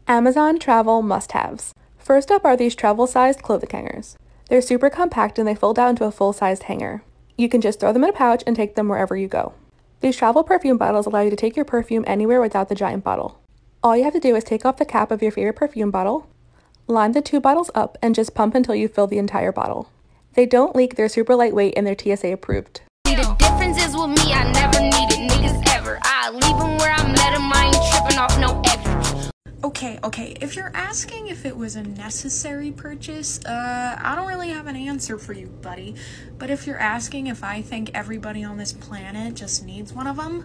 Amazon travel must-haves. First up are these travel-sized clothing hangers. They're super compact and they fold out into a full-sized hanger. You can just throw them in a pouch and take them wherever you go. These travel perfume bottles allow you to take your perfume anywhere without the giant bottle. All you have to do is take off the cap of your favorite perfume bottle, line the two bottles up, and just pump until you fill the entire bottle. They don't leak, they're super lightweight, and they're TSA approved. The difference is with me, I never needed niggas ever. I leave them where I met them, I ain't tripping off no extras. Okay, if you're asking if it was a necessary purchase, I don't really have an answer for you, buddy. But if you're asking if I think everybody on this planet just needs one of them,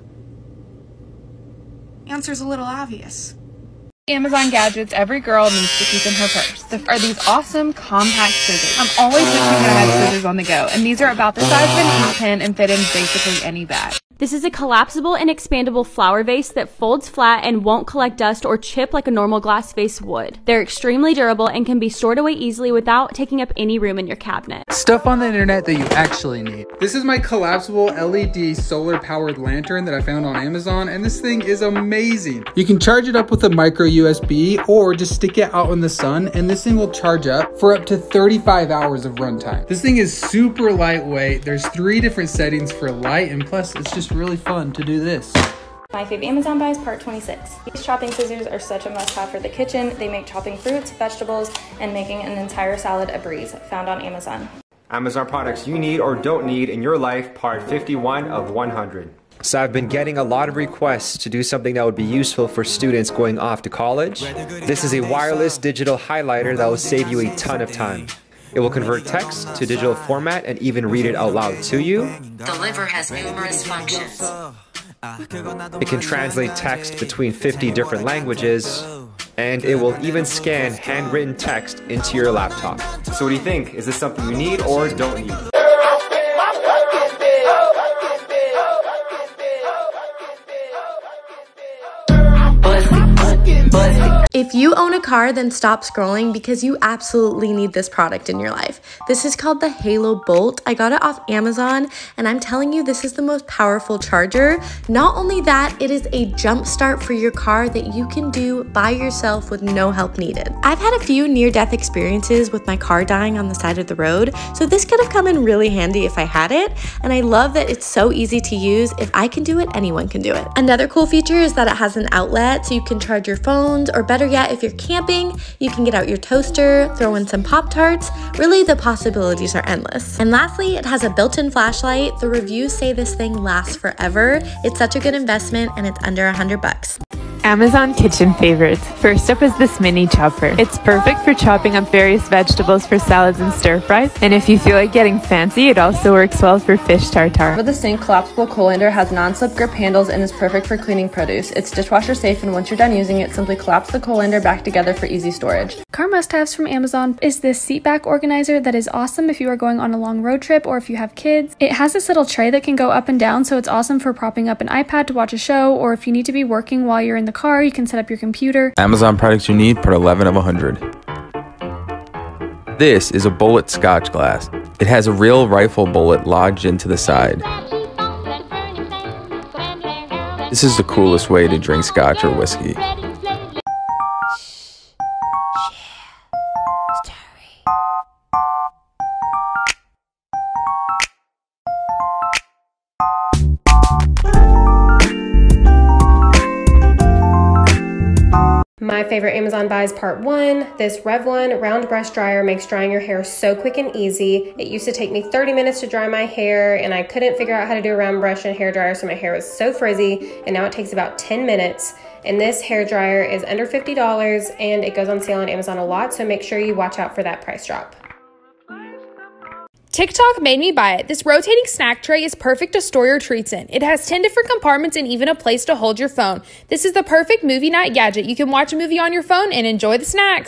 answer's a little obvious. Amazon gadgets every girl needs to keep in her purse are these awesome compact scissors. I'm always wishing that I had scissors on the go, and these are about the size of an ink pen and fit in basically any bag. This is a collapsible and expandable flower vase that folds flat and won't collect dust or chip like a normal glass vase would. They're extremely durable and can be stored away easily without taking up any room in your cabinet. Stuff on the internet that you actually need. This is my collapsible LED solar powered lantern that I found on Amazon, and this thing is amazing. You can charge it up with a micro USB or just stick it out in the sun, and this thing will charge up for up to 35 hours of runtime. This thing is super lightweight. There's 3 different settings for light, and plus it's just really fun to do this. My fave Amazon buys, part 26. These chopping scissors are such a must-have for the kitchen. They make chopping fruits, vegetables, and making an entire salad a breeze. Found on Amazon. Amazon products you need or don't need in your life, part 51 of 100. So I've been getting a lot of requests to do something that would be useful for students going off to college. This is a wireless digital highlighter that will save you a ton of time. It will convert text to digital format and even read it out loud to you. The Liver has numerous functions. It can translate text between 50 different languages, and it will even scan handwritten text into your laptop. So what do you think? Is this something you need or don't need? If you own a car, then stop scrolling because you absolutely need this product in your life. This is called the Halo Bolt. I got it off Amazon, and I'm telling you, this is the most powerful charger. Not only that, it is a jump start for your car that you can do by yourself with no help needed. I've had a few near-death experiences with my car dying on the side of the road, so this could have come in really handy if I had it, and I love that it's so easy to use. If I can do it, anyone can do it. Another cool feature is that it has an outlet, so you can charge your phones, or better yet, if you're camping, you can get out your toaster, throw in some Pop-Tarts. Really, the possibilities are endless. And lastly, it has a built-in flashlight. The reviews say this thing lasts forever. It's such a good investment, and it's under $100. Amazon kitchen favorites. First up is this mini chopper. It's perfect for chopping up various vegetables for salads and stir fries. And if you feel like getting fancy, it also works well for fish tartare. The sink collapsible colander has non-slip grip handles and is perfect for cleaning produce. It's dishwasher safe, and once you're done using it, simply collapse the colander back together for easy storage. Car must-haves from Amazon is this seat back organizer that is awesome if you are going on a long road trip or if you have kids. It has this little tray that can go up and down, so it's awesome for propping up an iPad to watch a show, or if you need to be working while you're in the car, you can set up your computer. Amazon products you need, part 11 of 100. This is a bullet scotch glass. It has a real rifle bullet lodged into the side. This is the coolest way to drink scotch or whiskey. My favorite Amazon buys, part 1. This Revlon round brush dryer makes drying your hair so quick and easy. It used to take me 30 minutes to dry my hair, and I couldn't figure out how to do a round brush and hair dryer, so my hair was so frizzy, and now it takes about 10 minutes. And this hair dryer is under $50, and it goes on sale on Amazon a lot, so make sure you watch out for that price drop. TikTok made me buy it. This rotating snack tray is perfect to store your treats in. It has 10 different compartments and even a place to hold your phone. This is the perfect movie night gadget. You can watch a movie on your phone and enjoy the snacks.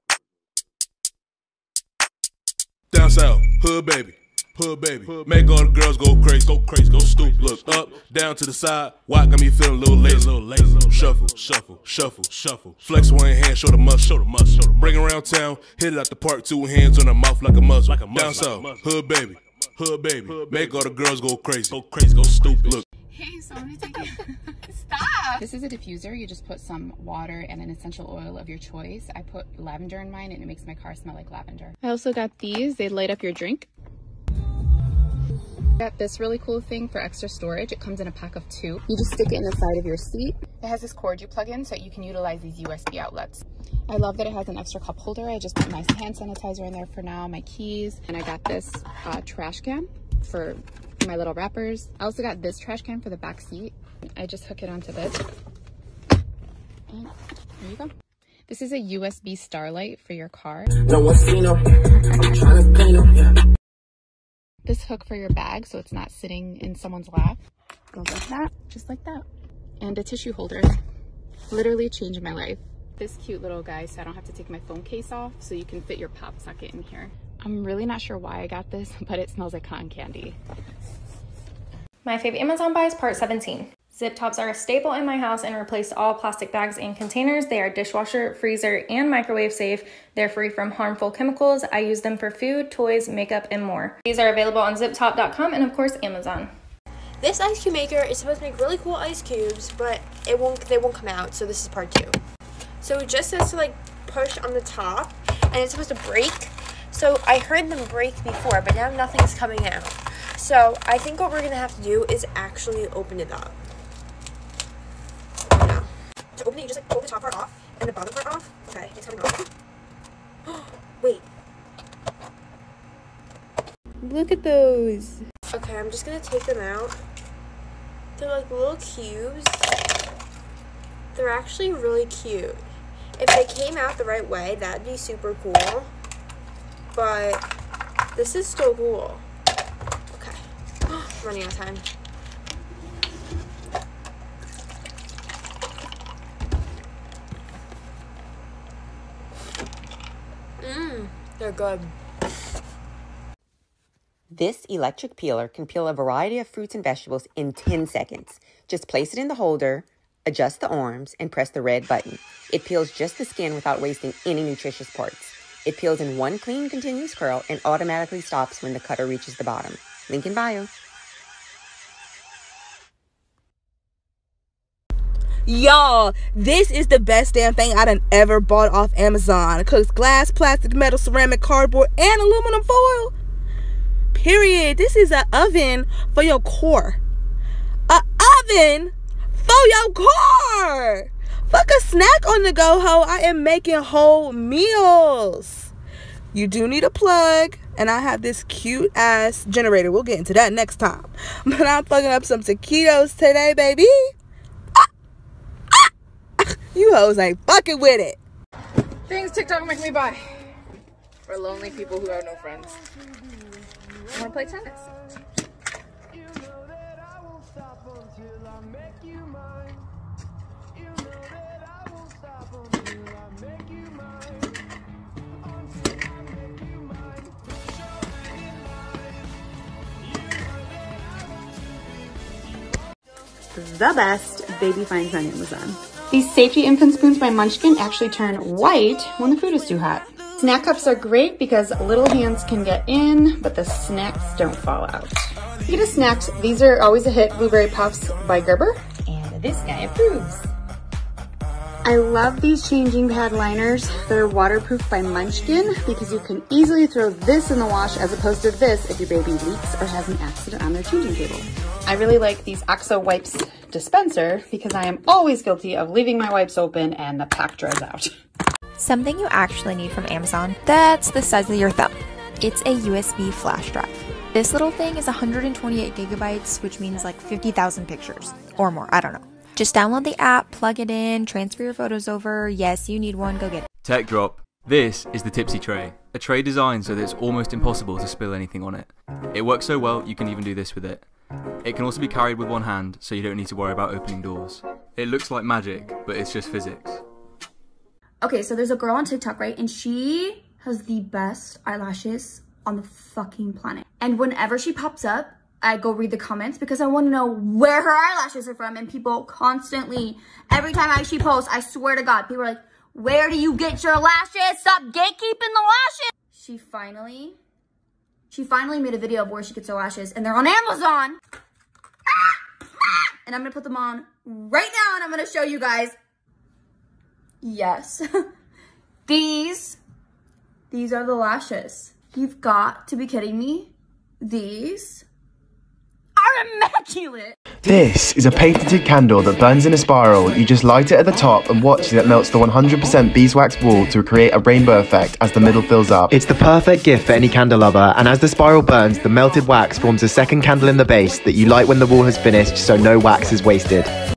Down south, hood baby. Hood baby, make all the girls go crazy, go stupid. Look up, down to the side. Why got me feeling a little lazy? Shuffle, shuffle, shuffle, shuffle. Flex one hand, show the muscle, Bring around town, hit it out the park, 2 hands on her mouth like a muzzle. Down south, hood baby, make all the girls go crazy, go stupid. Look. Hey, so I'm gonna take it. Stop! This is a diffuser. You just put some water and an essential oil of your choice. I put lavender in mine and it makes my car smell like lavender. I also got these. They light up your drink. Got this really cool thing for extra storage. It comes in a pack of 2. You just stick it in the side of your seat. It has this cord you plug in so you can utilize these USB outlets. I love that it has an extra cup holder. I just put my hand sanitizer in there for now, my keys, and I got this trash can for my little wrappers. I also got this trash can for the back seat. I just hook it onto this. And there you go. This is a USB Starlight for your car. No one's seen them. I'm trying to clean them, yeah. This hook for your bag so it's not sitting in someone's lap. Goes like that, just like that. And a tissue holder. Literally changed my life. This cute little guy so I don't have to take my phone case off, so you can fit your pop socket in here. I'm really not sure why I got this, but it smells like cotton candy. My favorite Amazon buy is part 17. Zip tops are a staple in my house and replace all plastic bags and containers. They are dishwasher, freezer, and microwave safe. They're free from harmful chemicals. I use them for food, toys, makeup, and more. These are available on ziptop.com and of course Amazon. This ice cube maker is supposed to make really cool ice cubes, but they won't come out, so this is part 2. So it just says to like push on the top and it's supposed to break. So I heard them break before, but now nothing's coming out. So I think what we're gonna have to do is actually open it up. To open it, you just like pull the top part off and the bottom part off. Okay, it's coming off. Wait. Look at those. Okay, I'm just gonna take them out. They're like little cubes. They're actually really cute. If they came out the right way, that'd be super cool. But this is still cool. Okay. I'm running out of time. They're good. This electric peeler can peel a variety of fruits and vegetables in 10 seconds. Just place it in the holder, adjust the arms, and press the red button. It peels just the skin without wasting any nutritious parts. It peels in one clean, continuous curl and automatically stops when the cutter reaches the bottom. Link in bio. Y'all, this is the best damn thing I done ever bought off Amazon. It cooks glass, plastic, metal, ceramic, cardboard, and aluminum foil. Period. This is an oven for your core. An oven for your core. Fuck a snack on the go, ho. I am making whole meals. You do need a plug, and I have this cute ass generator. We'll get into that next time. But I'm plugging up some taquitos today, baby. You hoes ain't fucking with it. Things TikTok make me buy. For lonely people who have no friends. I want to play tennis. The best baby finds on Amazon. These Safety Infant Spoons by Munchkin actually turn white when the food is too hot. Snack cups are great because little hands can get in, but the snacks don't fall out. Speaking of snacks, these are always a hit, Blueberry Puffs by Gerber. And this guy approves. I love these changing pad liners that are waterproof by Munchkin because you can easily throw this in the wash as opposed to this if your baby leaks or has an accident on their changing table. I really like these OXO wipes dispenser because I am always guilty of leaving my wipes open and the pack dries out. Something you actually need from Amazon that's the size of your thumb. It's a USB flash drive. This little thing is 128 gigabytes, which means like 50,000 pictures or more, I don't know. Just download the app, plug it in, transfer your photos over. Yes, you need one, go get it. Tech drop. This is the Tipsy Tray, a tray designed so that it's almost impossible to spill anything on it. It works so well you can even do this with it. It can also be carried with one hand, so you don't need to worry about opening doors. It looks like magic, but it's just physics. Okay, so there's a girl on TikTok, right? And she has the best eyelashes on the fucking planet. And whenever she pops up, I go read the comments because I want to know where her eyelashes are from. And people constantly, every time she posts, I swear to God, people are like, where do you get your lashes? Stop gatekeeping the lashes. She finally made a video of where she gets her lashes and they're on Amazon. and I'm gonna put them on right now and I'm gonna show you guys. Yes. These are the lashes. You've got to be kidding me. These are immaculate. This is a patented candle that burns in a spiral. You just light it at the top and watch as it melts the 100% beeswax wool to create a rainbow effect as the middle fills up. It's the perfect gift for any candle lover, and as the spiral burns, the melted wax forms a second candle in the base that you light when the wool has finished, so no wax is wasted.